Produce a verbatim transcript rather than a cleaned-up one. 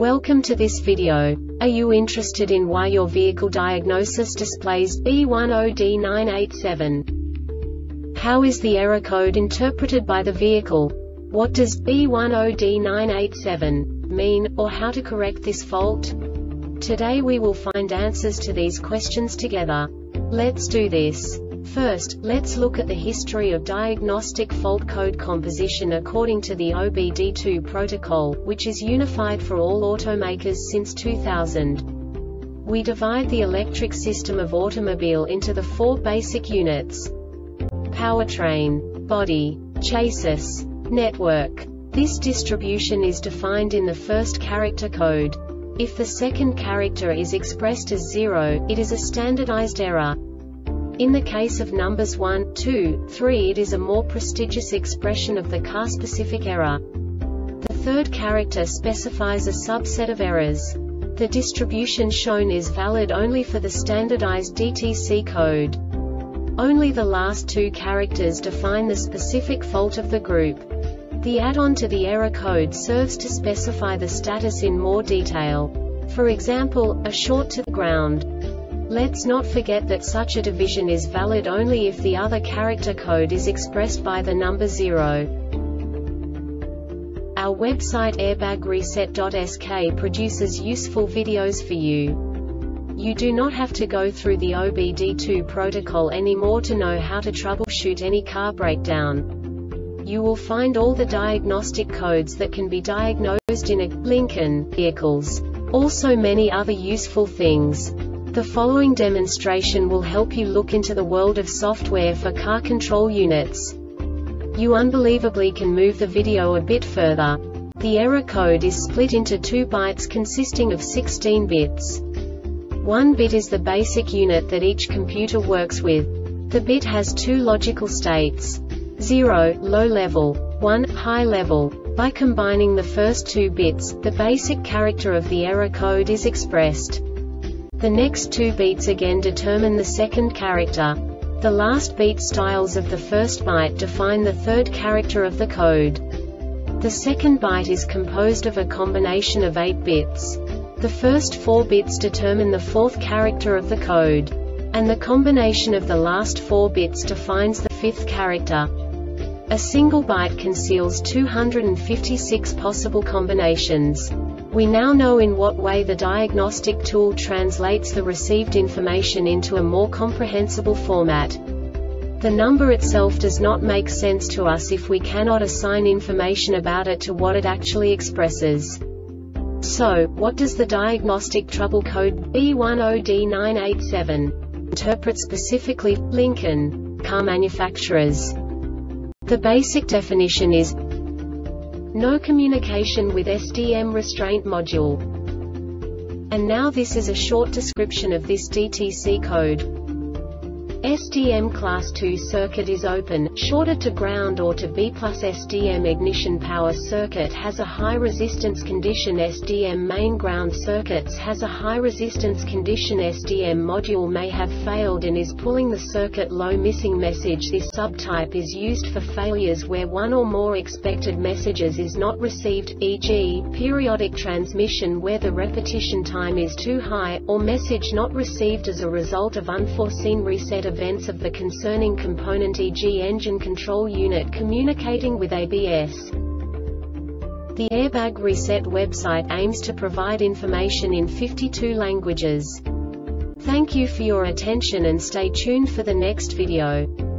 Welcome to this video. Are you interested in why your vehicle diagnosis displays B one zero D nine eight seven? How is the error code interpreted by the vehicle? What does B one zero D nine eight seven mean, or how to correct this fault? Today we will find answers to these questions together. Let's do this. First, let's look at the history of diagnostic fault code composition according to the O B D two protocol, which is unified for all automakers since two thousand. We divide the electric system of automobile into the four basic units: powertrain, body, chassis, network. This distribution is defined in the first character code. If the second character is expressed as zero, it is a standardized error. In the case of numbers one, two, three, it is a more prestigious expression of the car-specific error. The third character specifies a subset of errors. The distribution shown is valid only for the standardized D T C code. Only the last two characters define the specific fault of the group. The add-on to the error code serves to specify the status in more detail. For example, a short to the ground. Let's not forget that such a division is valid only if the other character code is expressed by the number zero. Our website airbag reset dot S K produces useful videos for you. You do not have to go through the O B D two protocol anymore to know how to troubleshoot any car breakdown. You will find all the diagnostic codes that can be diagnosed in a Lincoln vehicles. Also many other useful things. The following demonstration will help you look into the world of software for car control units. You unbelievably can move the video a bit further. The error code is split into two bytes consisting of sixteen bits. One bit is the basic unit that each computer works with. The bit has two logical states: zero, low level, one, high level. By combining the first two bits, the basic character of the error code is expressed. The next two beats again determine the second character. The last beat styles of the first byte define the third character of the code. The second byte is composed of a combination of eight bits. The first four bits determine the fourth character of the code. And the combination of the last four bits defines the fifth character. A single byte conceals two hundred fifty-six possible combinations. We now know in what way the diagnostic tool translates the received information into a more comprehensible format. The number itself does not make sense to us if we cannot assign information about it to what it actually expresses. So, what does the diagnostic trouble code B one zero D nine eight seven interpret specifically for Lincoln car manufacturers? The basic definition is no communication with S D M restraint module. And now this is a short description of this D T C code. S D M class two circuit is open, shorted to ground or to B plus S D M ignition power circuit has a high resistance condition. S D M main ground circuits has a high resistance condition. S D M module may have failed and is pulling the circuit low missing message. This subtype is used for failures where one or more expected messages is not received, for example, periodic transmission where the repetition time is too high, or message not received as a result of unforeseen reset events of the concerning component, for example engine control unit communicating with A B S. The Airbag Reset website aims to provide information in fifty-two languages. Thank you for your attention and stay tuned for the next video.